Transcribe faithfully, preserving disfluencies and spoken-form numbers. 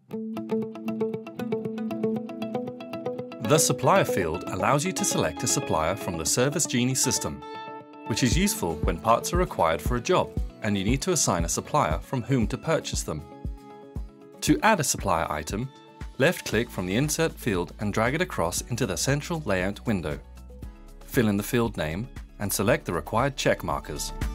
The Supplier field allows you to select a supplier from the Service Geeni system, which is useful when parts are required for a job and you need to assign a supplier from whom to purchase them. To add a supplier item, left-click from the Insert field and drag it across into the central layout window. Fill in the field name and select the required check markers.